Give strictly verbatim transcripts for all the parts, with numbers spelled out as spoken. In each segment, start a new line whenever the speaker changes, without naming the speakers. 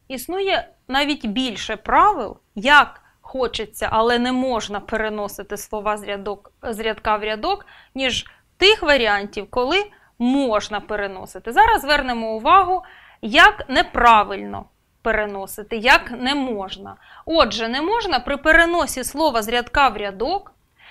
Існує навіть більше правил, як хочеться, але не можна переносити слова з, рядок, з рядка в рядок, ніж тих варіантів, коли можна переносити. Зараз звернемо увагу, як неправильно переносити, як не можна. Отже, не можна при переносі слова з рядка в рядок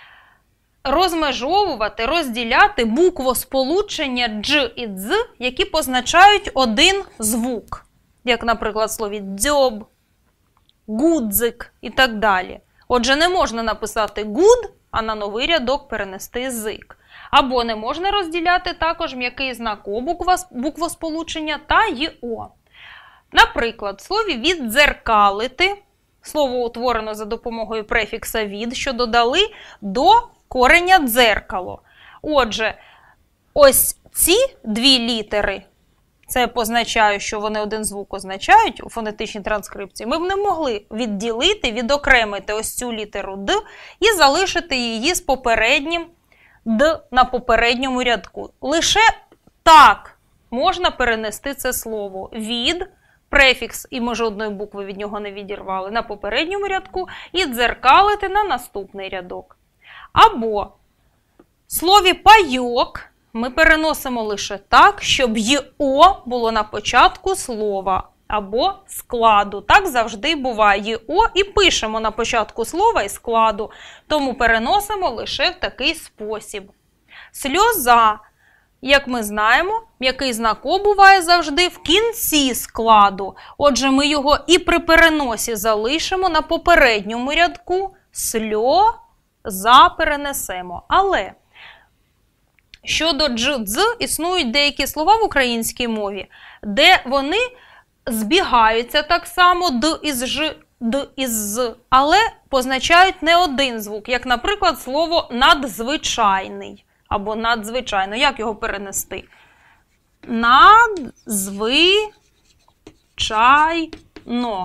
розмежовувати, розділяти буквосполучення дж і дз, які позначають один звук. Як, наприклад, в слові дзьоб, гудзик і так далі. Отже, не можна написати гуд, а на новий рядок перенести зик. Або не можна розділяти також м'який знак О буквосполучення та й О. Наприклад, в слові віддзеркалити, слово утворено за допомогою префікса від, що додали до кореня дзеркало. Отже, ось ці дві літери, це позначає, що вони один звук означають у фонетичній транскрипції, ми б не могли відділити, відокремити ось цю літеру Д і залишити її з попереднім Д на попередньому рядку. Лише так можна перенести це слово від, префікс, і ми жодної букви від нього не відірвали, на попередньому рядку і дзеркалити на наступний рядок. Або в слові пайок ми переносимо лише так, щоб й-о було на початку слова або складу. Так завжди буває. й-о і пишемо на початку слова і складу, тому переносимо лише в такий спосіб. Сльоза, як ми знаємо, м'який знак О буває завжди в кінці складу. Отже, ми його і при переносі залишимо на попередньому рядку, сльоза перенесемо. Але щодо дж-дз існують деякі слова в українській мові, де вони збігаються так само д із ж, д із з, але позначають не один звук, як, наприклад, слово надзвичайний або надзвичайно. Як його перенести? Надзвичайно.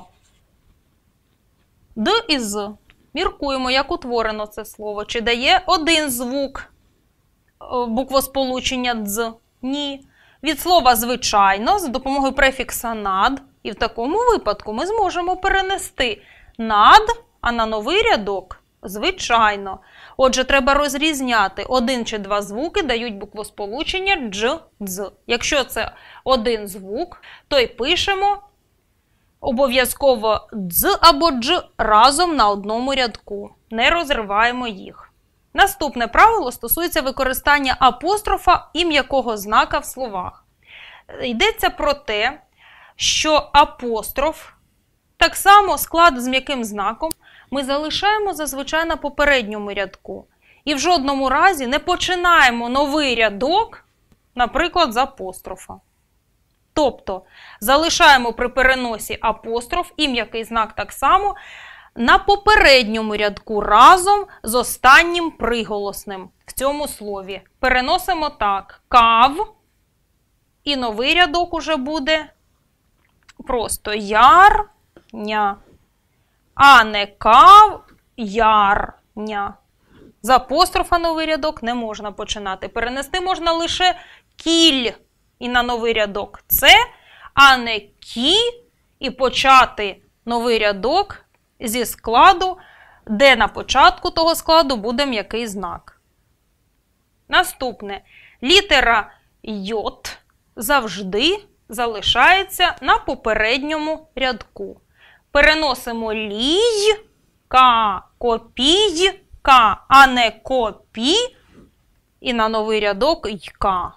Д і з. Міркуємо, як утворено це слово. Чи дає один звук буквосполучення дз? Ні. Від слова «звичайно» за допомогою префікса «над». І в такому випадку ми зможемо перенести «над», а на новий рядок «звичайно». Отже, треба розрізняти. Один чи два звуки дають буквосполучення дж, дз. Якщо це один звук, то й пишемо обов'язково дз або дж разом на одному рядку. Не розриваємо їх. Наступне правило стосується використання апострофа і м'якого знака в словах. Йдеться про те, що апостроф, так само склад з м'яким знаком, ми залишаємо зазвичай на попередньому рядку. І в жодному разі не починаємо новий рядок, наприклад, з апострофа. Тобто, залишаємо при переносі апостроф і м'який знак так само на попередньому рядку разом з останнім приголосним в цьому слові. Переносимо так. Кав. І новий рядок уже буде просто ярня. А не кав-ярня. З апострофа новий рядок не можна починати. Перенести можна лише кіль і на новий рядок це, а не кі і почати новий рядок зі складу, де на початку того складу буде м'який знак. Наступне. Літера йот завжди залишається на попередньому рядку. Переносимо лій-ка, копій-ка, а не копі, і на новий рядок йка.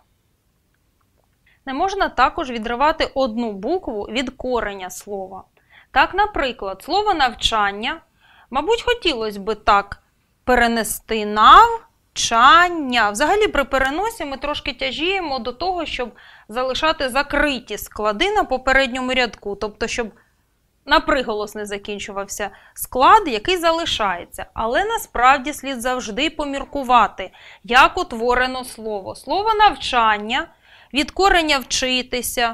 Не можна також відривати одну букву від кореня слова. Так, наприклад, слово навчання, мабуть, хотілося б так перенести навчання. Взагалі при переносі ми трошки тяжіємо до того, щоб залишати закриті склади на попередньому рядку. Тобто, щоб на приголос не закінчувався склад, який залишається. Але насправді слід завжди поміркувати, як утворено слово. Слово навчання від кореня вчитися,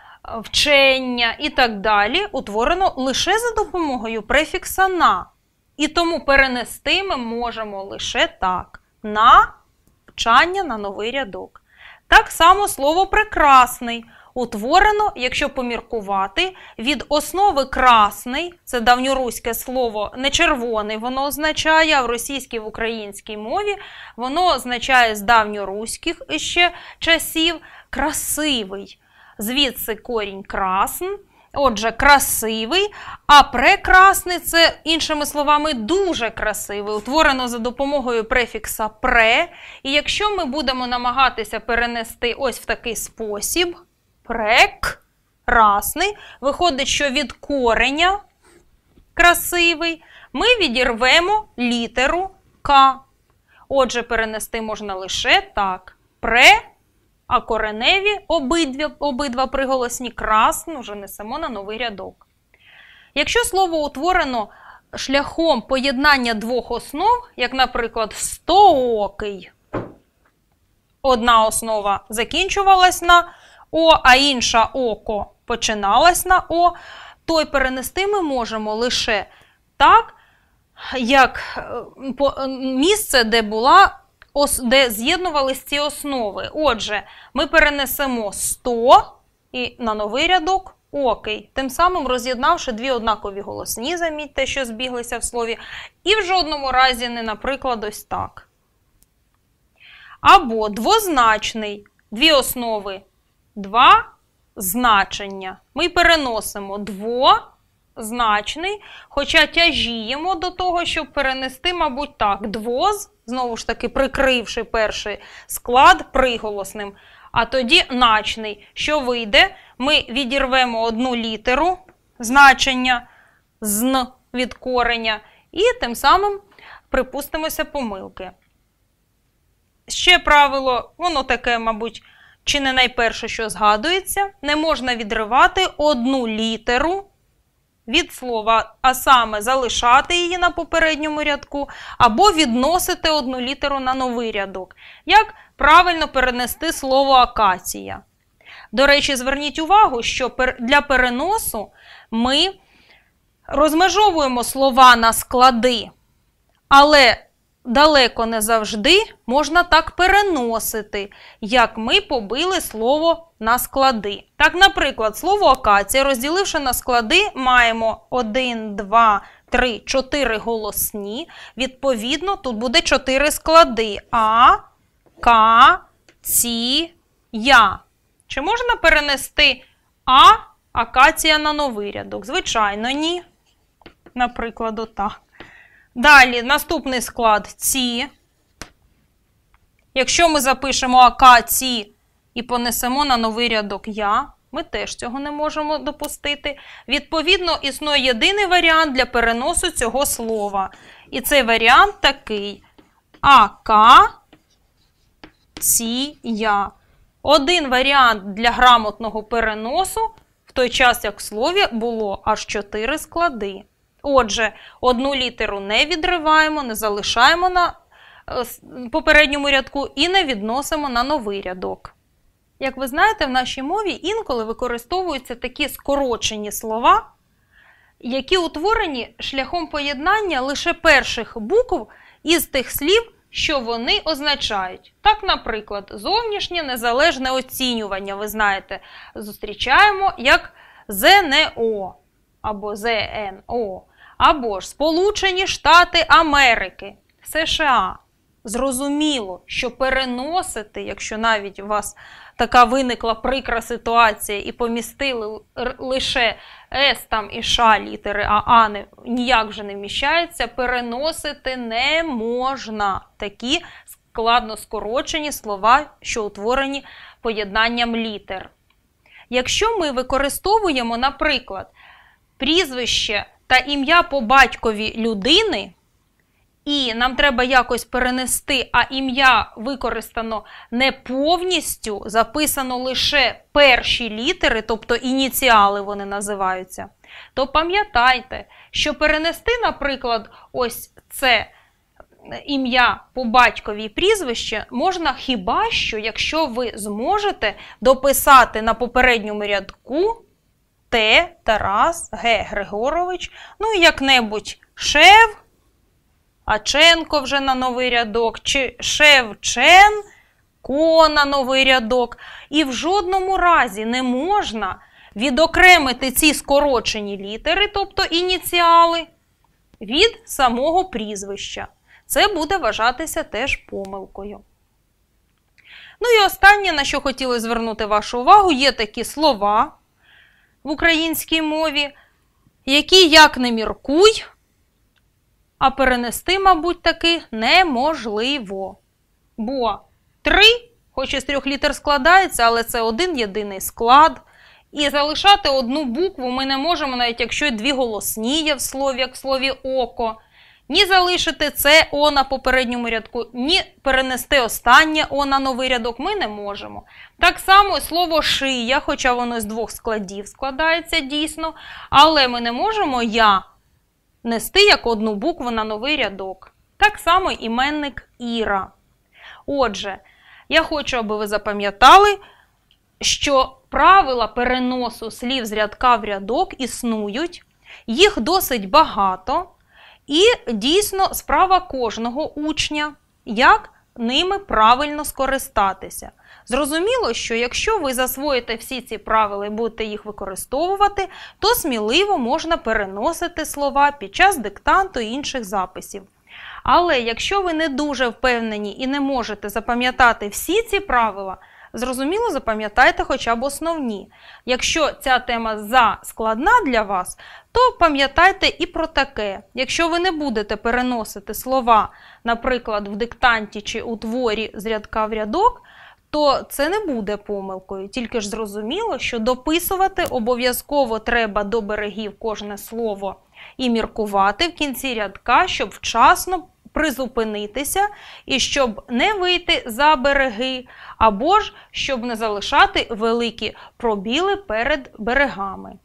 вчення і так далі утворено лише за допомогою префікса «на». І тому перенести ми можемо лише так. Навчання на новий рядок. Так само слово «прекрасний» утворено, якщо поміркувати, від основи красний, це давньоруське слово, не червоний воно означає, а в російській, в українській мові воно означає з давньоруських ще часів красивий. Звідси корінь красн. Отже, красивий, а прекрасний – це, іншими словами, дуже красивий, утворено за допомогою префікса «пре». І якщо ми будемо намагатися перенести ось в такий спосіб, прекрасний, виходить, що від кореня красивий ми відірвемо літеру «к». Отже, перенести можна лише так. Пре, а кореневі обидва, обидва приголосні красну вже несемо на новий рядок. Якщо слово утворено шляхом поєднання двох основ, як, наприклад, стоокий, одна основа закінчувалась на «о», а інша «око» починалась на «о», то й перенести ми можемо лише так, як місце, де була де з'єднувались ці основи. Отже, ми перенесемо сто і на новий рядок окей, тим самим роз'єднавши дві однакові голосні, замітьте, що збіглися в слові, і в жодному разі не, наприклад, ось так. Або двозначний, дві основи, два значення. Ми переносимо двозначний, хоча тяжіємо до того, щоб перенести, мабуть, так, двоз, знову ж таки, прикривши перший склад приголосним, а тоді начний. Що вийде? Ми відірвемо одну літеру значення «зн» від кореня і тим самим припустимося помилки. Ще правило, воно таке, мабуть, чи не найперше, що згадується, не можна відривати одну літеру від слова, а саме залишати її на попередньому рядку, або відносити одну літеру на новий рядок. Як правильно перенести слово акація? До речі, зверніть увагу, що для переносу ми розмежовуємо слова на склади, але далеко не завжди можна так переносити, як ми побили слово на склади. Так, наприклад, слово акація, розділивши на склади, маємо один, два, три, чотири голосні. Відповідно, тут буде чотири склади. А, К, Ці, Я. Чи можна перенести А, акація на новий рядок? Звичайно, ні. Наприклад, отак. Далі, наступний склад ці. Якщо ми запишемо акації і понесемо на новий рядок я, ми теж цього не можемо допустити. Відповідно, існує єдиний варіант для переносу цього слова. І цей варіант такий. А-ка-ці-я. Один варіант для грамотного переносу, в той час, як в слові було аж чотири склади. Отже, одну літеру не відриваємо, не залишаємо на попередньому рядку і не відносимо на новий рядок. Як ви знаєте, в нашій мові інколи використовуються такі скорочені слова, які утворені шляхом поєднання лише перших букв із тих слів, що вони означають. Так, наприклад, зовнішнє незалежне оцінювання, ви знаєте, зустрічаємо як ЗНО або ЗНО. Або ж Сполучені Штати Америки, США. Зрозуміло, що переносити, якщо навіть у вас така виникла прикра ситуація і помістили лише С там і Ш літери, а А не, ніяк вже не вміщається, переносити не можна такі складно скорочені слова, що утворені поєднанням літер. Якщо ми використовуємо, наприклад, прізвище та ім'я по батькові людини, і нам треба якось перенести, а ім'я використано не повністю, записано лише перші літери, тобто ініціали вони називаються, то пам'ятайте, що перенести, наприклад, ось це ім'я по батькові прізвище можна хіба що, якщо ви зможете дописати на попередньому рядку Т. Тарас, Г. Григорович, ну і як-небудь Шев, Аченко вже на новий рядок, чи Шевченко, ко на новий рядок. І в жодному разі не можна відокремити ці скорочені літери, тобто ініціали, від самого прізвища. Це буде вважатися теж помилкою. Ну і останнє, на що хотіли звернути вашу увагу, є такі слова в українській мові, які як не міркуй, а перенести, мабуть, таки неможливо. Бо три, хоч із трьох літер складається, але це один єдиний склад. І залишати одну букву ми не можемо, навіть якщо дві голосні є в слові, як в слові око. Ні залишити це О на попередньому рядку, ні перенести останнє О на новий рядок ми не можемо. Так само слово шия, хоча воно з двох складів складається дійсно, але ми не можемо я нести як одну букву на новий рядок. Так само іменник Іра. Отже, я хочу, аби ви запам'ятали, що правила переносу слів з рядка в рядок існують, їх досить багато, і дійсно справа кожного учня, як ними правильно скористатися. Зрозуміло, що якщо ви засвоїте всі ці правила і будете їх використовувати, то сміливо можна переносити слова під час диктанту і інших записів. Але якщо ви не дуже впевнені і не можете запам'ятати всі ці правила, зрозуміло, запам'ятайте хоча б основні. Якщо ця тема заскладна для вас, то пам'ятайте і про таке. Якщо ви не будете переносити слова, наприклад, в диктанті чи у творі з рядка в рядок, то це не буде помилкою. Тільки ж зрозуміло, що дописувати обов'язково треба до берегів кожне слово і міркувати в кінці рядка, щоб вчасно призупинитися і щоб не вийти за береги, або ж щоб не залишати великі пробіли перед берегами.